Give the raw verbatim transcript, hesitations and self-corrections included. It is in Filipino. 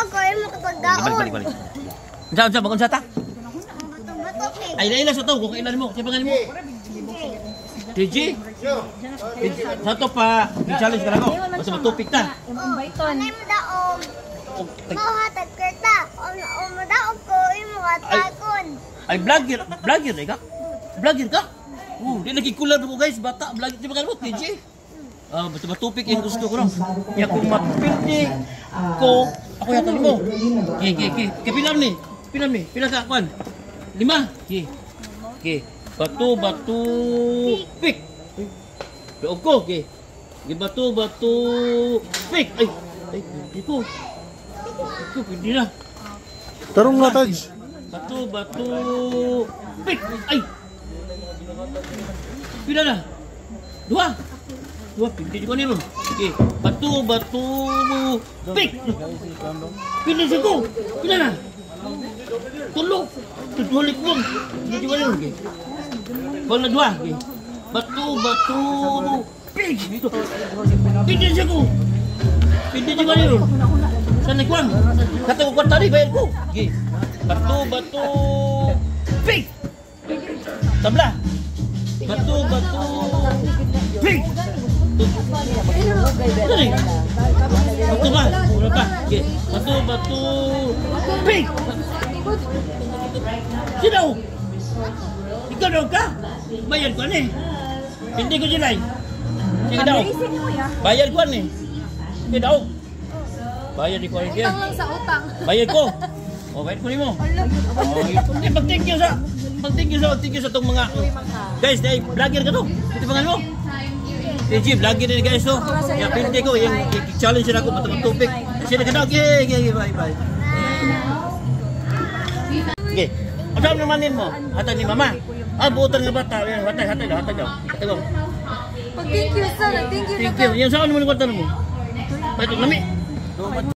ako ay makapagdaon. Balik, balik, balik. Unsa, unsa, bakon sa ta? Bato-bato kay. Ay, naila sa to, kung kailan mo, kaya pangalan mo? T J? Sa to pa, i-challenge ka lang ako. Basta matupik ta. Oh, anay mo daog. Mauhatag kerta. O mo daog ko, imo hatagon. Ay, vlogger, vlogger eh ka? Vlogger ka? Oh, di lagi kulab mo guys, bata, vlogger, di ba mo, T J? Ah, basta matupik yung gusto ko lang. Kaya kung mapildi ko, ako yata mo. Okay, okay, okay. Kaya pilam ni, pilam ni, pilam ka, kwan. Lima. Okay. Okay. Batu, batu, pik. Doog ko, okay. Okay, batu, batu, pik. Ay, ay, ito. Ito, pwede na. Tarong nga, Taj. Batu, batu, pik. Ay. Pila na? Dua. Dua, pili ko nilo. Okay. Batu, batu, pik. Pili siya ko. Pila na? Tulog. Tutulik mo. Pili ko nilo. Okay. Bola dua. Okay. Batu, batu, pik. Pili siya ko. Pili siya ko nilo. Saan na kuwang? Kata ko kwarta rin, bayar ko. Okay. Batu, batu, pik. Tabla. Batu, batu, pik. Ito rin. Batu ba? Wala pa. Okay. Batu, batu, pik. Sino? Ikaw daw ka? Bayad ko ni. Hindi ko silay. Sige daw. Bayad ko ni. Sige daw. Bayad ko ni. Utang lang sa utang. Bayad ko. O, bayad ko ni mo. Oh, mag-thank you sa mag-thank you sa thank you sa itong mga guys, dahil vlogger ka to. Ito pangalan mo? T J, vlogger din guys to. Yung pindi ko, yung challenge na ako matang tupik. Sino ka daw? Okay, okay, bye, bye. Okay. Ano ang namanin mo? Hatag ni mama. Ah, buutan nga bata. Hatag, hatag daw, hatag daw. Hatag daw. Pag thank you sir, thank you. Thank you. Yan saan mo ng kwarta mo? Ba't ito nami?